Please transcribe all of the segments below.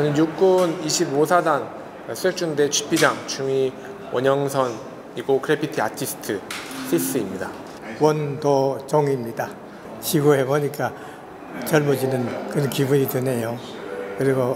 저는 육군 25사단 수색중대 GP장 중위 원영선이고 그래피티 아티스트 시스입니다. 원도종입니다. 시구해보니까 젊어지는 그런 기분이 드네요. 그리고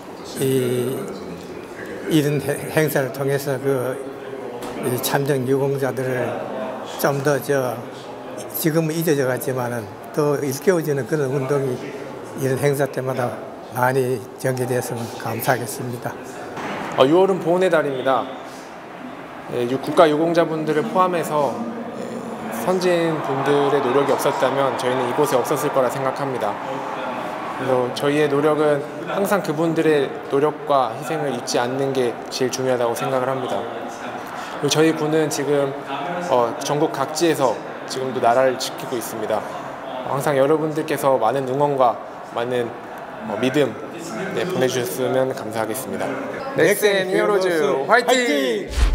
이런 행사를 통해서 이 참전 유공자들을 좀 더 지금은 잊어져 갔지만은 더 일깨워지는 그런 운동이 이런 행사 때마다 많이 전개되었으면 감사하겠습니다. 6월은 보훈의 달입니다. 국가 유공자분들을 포함해서 선진 분들의 노력이 없었다면 저희는 이곳에 없었을 거라 생각합니다. 그래서 저희의 노력은 항상 그분들의 노력과 희생을 잊지 않는 게 제일 중요하다고 생각을 합니다. 그리고 저희 군은 지금 전국 각지에서 지금도 나라를 지키고 있습니다. 항상 여러분들께서 많은 응원과 많은 믿음 보내주셨으면 감사하겠습니다. 넥센 히어로즈 화이팅!